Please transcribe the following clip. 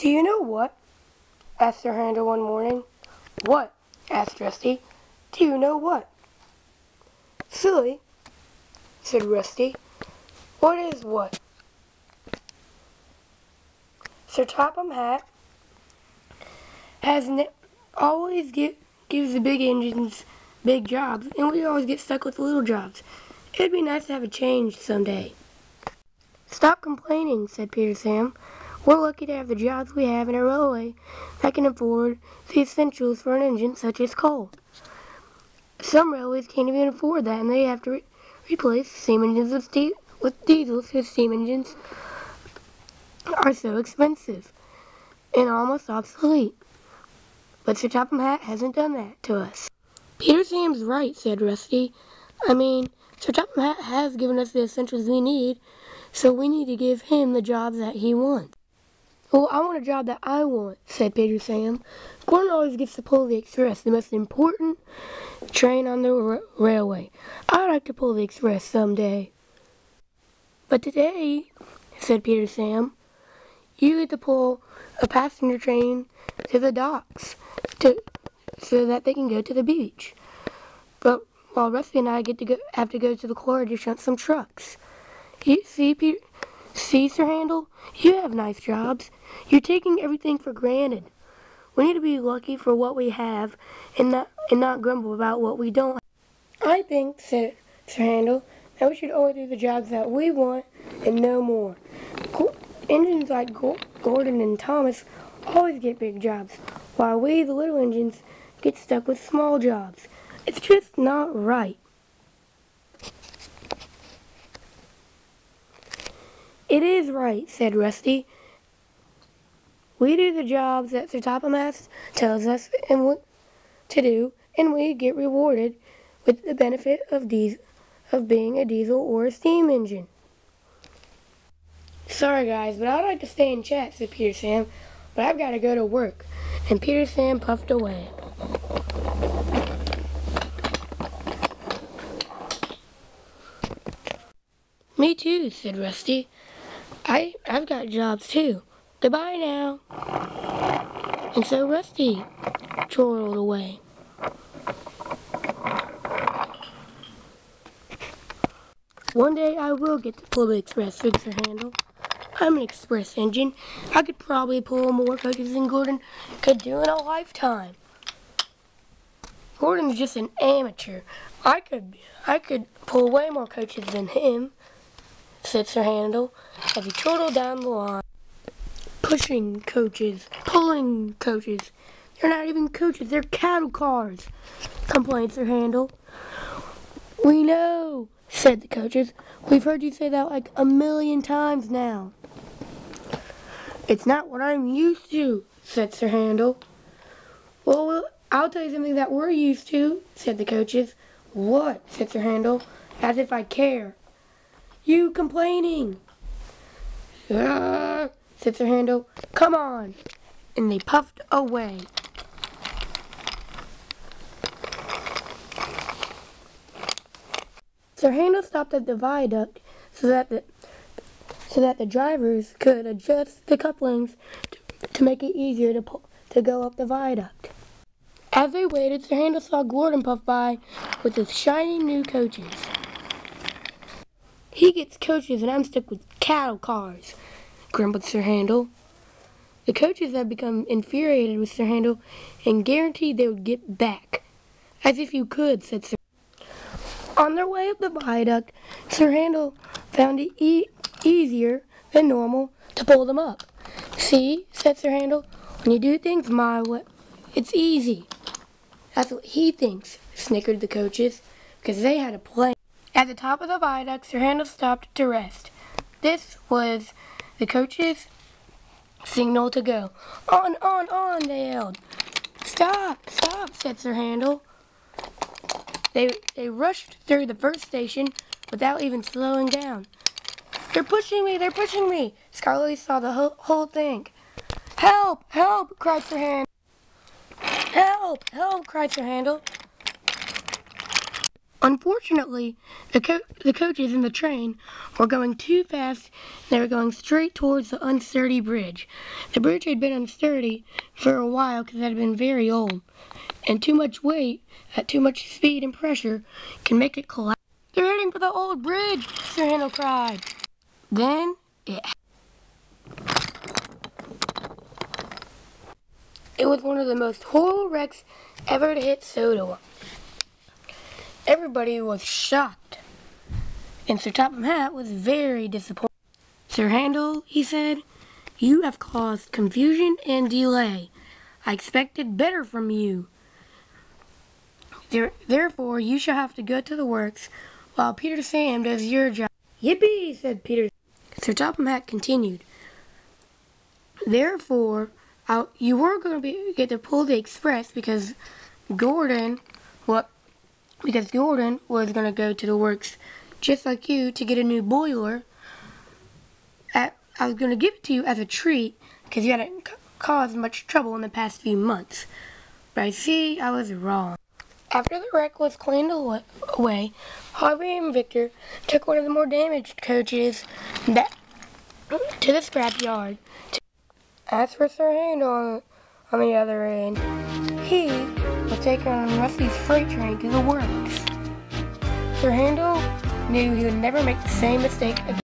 Do you know what? Asked Sir Handel one morning. What? Asked Rusty. Do you know what? Silly, said Rusty. What is what? Sir Topham Hatt always gives the big engines big jobs, and we always get stuck with the little jobs. It'd be nice to have a change someday. Stop complaining, said Peter Sam. We're lucky to have the jobs we have in a railway that can afford the essentials for an engine such as coal. Some railways can't even afford that, and they have to replace steam engines with diesels whose steam engines are so expensive and almost obsolete. But Sir Topham Hatt hasn't done that to us. Peter Sam's right, said Rusty. Sir Topham Hatt has given us the essentials we need, so we need to give him the jobs that he wants. Well, I want a job that I want, said Peter Sam. Gordon always gets to pull the express, the most important train on the railway. I'd like to pull the express someday. But today, said Peter Sam, you get to pull a passenger train to the docks so that they can go to the beach. But while Rusty and I have to go to the quarry to shunt some trucks. You see, Sir Handel, you have nice jobs. You're taking everything for granted. We need to be lucky for what we have and not grumble about what we don't have. I think, said Sir Handel, that we should only do the jobs that we want and no more. Engines like Gordon and Thomas always get big jobs, while we, the little engines, get stuck with small jobs. It's just not right. It is right, said Rusty. We do the jobs that Sir Topham Hatt tells us to do, and we get rewarded with the benefit of being a diesel or a steam engine. Sorry guys, but I'd like to stay and chat, said Peter Sam, but I've got to go to work. And Peter Sam puffed away. Me too, said Rusty. I've got jobs too. Goodbye now. And so Rusty chortled away. One day I will get to pull the express, said Sir Handel. I'm an express engine. I could probably pull more coaches than Gordon could do in a lifetime. Gordon's just an amateur. I could pull way more coaches than him, said Sir Handel, as he chortled down the line. Pushing coaches, pulling coaches. They're not even coaches, they're cattle cars, complained Sir Handel. We know, said the coaches. We've heard you say that like 1,000,000 times now. It's not what I'm used to, said Sir Handel. Well, I'll tell you something that we're used to, said the coaches. What? Said Sir Handel, as if I care. You complaining. Said Sir Handel. Come on. And they puffed away. Sir Handel stopped at the viaduct so that the drivers could adjust the couplings to make it easier to go up the viaduct. As they waited, Sir Handel saw Gordon puff by with his shiny new coaches. He gets coaches and I'm stuck with cattle cars, grumbled Sir Handel. The coaches had become infuriated with Sir Handel and guaranteed they would get back. As if you could, said Sir Handel. On their way up the viaduct, Sir Handel found it easier than normal to pull them up. See, said Sir Handel, when you do things my way, it's easy. That's what he thinks, snickered the coaches, because they had a plan. At the top of the viaduct, Sir Handel stopped to rest. This was the coach's signal to go. On, they yelled. Stop, said Sir Handel. They rushed through the first station without even slowing down. They're pushing me. Scarlet saw the whole thing. Help, cried Sir Handel. Help, cried Sir Handel. Unfortunately, the coaches in the train were going too fast. They were going straight towards the unsturdy bridge. The bridge had been unsturdy for a while because it had been very old, and too much weight at too much speed and pressure can make it collapse. "They're heading for the old bridge!" Sir Handel cried. Then it was one of the most horrible wrecks ever to hit Sodor. Everybody was shocked, and Sir Topham Hatt was very disappointed. "Sir Handel," he said, "you have caused confusion and delay. I expected better from you. Therefore, you shall have to go to the works while Peter Sam does your job." "Yippee!" said Peter. Sir Topham Hatt continued, "Therefore, you were going to get to pull the express because Gordon was going to go to the works just like you to get a new boiler. I was going to give it to you as a treat because you hadn't caused much trouble in the past few months. But I see I was wrong." After the wreck was cleaned away, Harvey and Victor took one of the more damaged coaches to the scrap yard. As for Sir Handel on the other end, he was taken on Rusty's freight train to the works. Sir Handel knew he would never make the same mistake again.